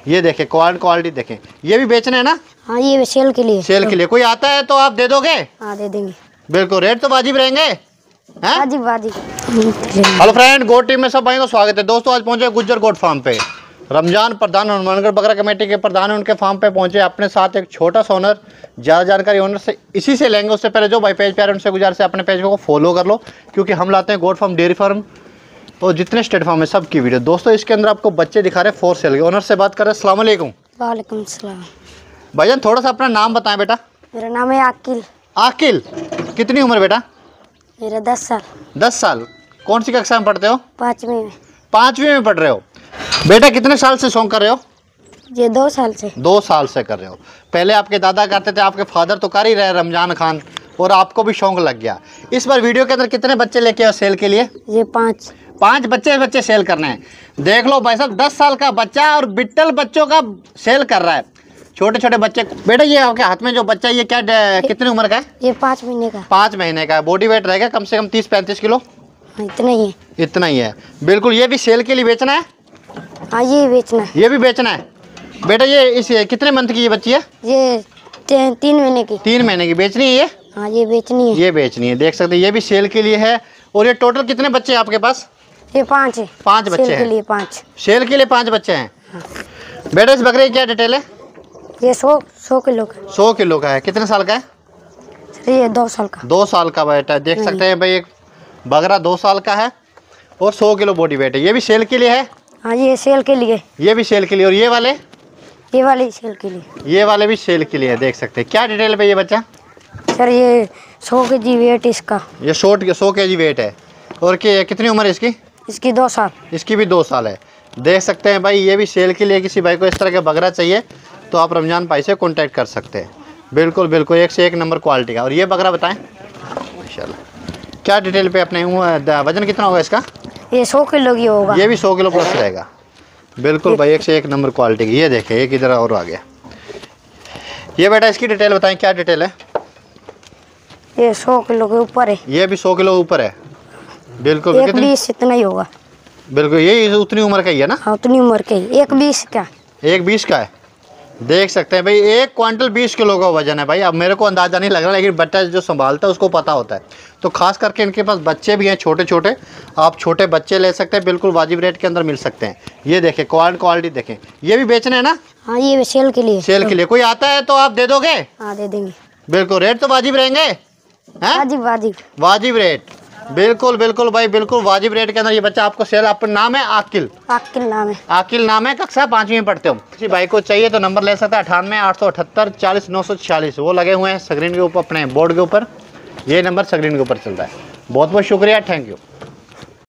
ये देखें क्वालिटी देखें। ये भी बेचना है ना? हाँ ये सेल के लिए। सेल के लिए कोई आता है तो आप दे दोगे? हाँ दे देंगे। बिल्कुल, रेट तो वाजिब रहेंगे। वाजिब। हेलो फ्रेंड, गोट टीम में सब भाई को स्वागत है। दोस्तों आज पहुंचे गुज्जर गोट फार्म पे। रमजान प्रधान हनुमानगढ़ बकरा कमेटी के प्रधान है, उनके फार्म पे पहुंचे। अपने साथ एक छोटा सा ओनर, ज़्यादा जानकारी ओनर से इसी से लेंगे। उससे पहले जो भाई पेज पे आ रहे हैं उनसे गुजारिश है अपने पेज को फॉलो कर लो, क्योंकि हम लाते हैं गोट फार्म, डेयरी फार्म और जितने स्टेट फार्म है सब की वीडियो। दोस्तों इसके अंदर आपको बच्चे दिखा रहे हैं फॉर सेल के। ओनर से बात कर रहे हैं। अस्सलाम वालेकुम। वालेकुम सलाम। भाईजान थोड़ा सा अपना नाम बताएं बेटा। मेरा नाम है आकिल। आकिल, कितनी उम्र बेटा? मेरा 10 साल। 10 साल। कौन सी कक्षा में पढ़ते हो? 5वीं में। 5वीं में पढ़ रहे हो। बेटा कितने साल से शौक कर रहे हो? ये 2 साल से। 2 साल से कर रहे हो। पहले आपके दादा करते थे, आपके फादर तो कर ही रहे रमजान खान, और आपको भी शौक लग गया। इस बार वीडियो के अंदर कितने बच्चे लेके आओ सेल के लिए? ये 5 बच्चे सेल करने हैं। देख लो भाई साहब, 10 साल का बच्चा और बिट्टल बच्चों का सेल कर रहा है, छोटे छोटे बच्चे। बेटा ये आपके हाथ में जो बच्चा है ये क्या कितनी उम्र का है? ये 5 महीने का। 5 महीने का है। बॉडी वेट रहेगा कम से कम 30-35 किलो। हाँ, इतना ही है। इतना ही है। बिल्कुल। ये भी सेल के लिए बेचना है? हाँ ये बेचना है। ये भी बेचना है। बेटा ये इस कितने मंथ की ये बच्ची है? ये 3 महीने की। 3 महीने की बेचनी है ये? हाँ ये बेचनी है। ये बेचनी है। देख सकते हैं ये भी सेल के लिए है। और ये टोटल कितने बच्चे हैं आपके पास? ये 5 है। 5 बच्चे हैं। सेल के लिए 5। सेल के लिए 5 बच्चे हैं। बेटा इस बकरे की क्या डिटेल है? ये 100 किलो का। 100 किलो का है। कितने साल का है? ये 2 साल का। 2 साल का बेटा। देख सकते हैं भाई एक बकरा 2 साल का है और 100 किलो बॉडी वेट है। ये भी सेल के लिए है? हाँ ये सेल के लिए। ये भी सेल के लिए। और ये वाले? ये वाले सेल के लिए। ये वाले भी सेल के लिए है। देख सकते हैं क्या डिटेल पे ये बच्चा? सर ये 100 kg वेट इसका। ये 100 kg वेट है। और कितनी उम्र है इसकी? इसकी 2 साल। इसकी भी 2 साल है। देख सकते हैं भाई ये भी सेल के लिए। किसी भाई को इस तरह का बकरा चाहिए तो आप रमजान भाई से कॉन्टैक्ट कर सकते हैं। बिल्कुल बिल्कुल, एक से एक नंबर क्वालिटी का। और ये बकरा बताएं माशाल्लाह क्या डिटेल पे अपने वजन कितना होगा इसका? ये 100 किलो की होगा। ये भी 100 किलो प्लस रहेगा। बिल्कुल भाई, एक से एक नंबर क्वालिटी की। ये देखें एक इधर और आ गया। ये बेटा इसकी डिटेल बताएं, क्या डिटेल है? ये 100 किलो के ऊपर है। ये भी 100 किलो ऊपर है। बिल्कुल। 1-20 इतना ही होगा। बिल्कुल, ये उतनी उम्र का ही है ना? हाँ उतनी उम्र के। 1-20 का। 1-20 का है। देख सकते हैं भाई 1 क्विंटल 20 किलो का वजन है भाई। अब मेरे को अंदाज़ा नहीं लग रहा, लेकिन बच्चा जो संभालता है उसको पता होता है। तो खास करके इनके पास बच्चे भी हैं छोटे छोटे, आप छोटे बच्चे ले सकते हैं। बिल्कुल वाजिब रेट के अंदर मिल सकते हैं। ये देखें क्वालिटी देखें। ये भी बेचना है ना? हाँ ये सेल के लिए। सेल के लिए कोई आता है तो आप दे दोगे? हाँ दे देंगे। बिल्कुल, रेट तो वाजिब रहेंगे। वाजिब रेट। बिल्कुल बिल्कुल भाई, बिल्कुल वाजिब रेट के अंदर ये बच्चा आपको सेल। आपका नाम है आकिल? आकिल नाम है। आकिल नाम है। कक्षा 5वीं में पढ़ते हो। किसी भाई को चाहिए तो नंबर ले सकता है 98 878 40 946। वो लगे हुए हैं स्क्रीन के ऊपर, अपने बोर्ड के ऊपर। ये नंबर स्क्रीन के ऊपर चल रहा है। बहुत बहुत शुक्रिया, थैंक यू।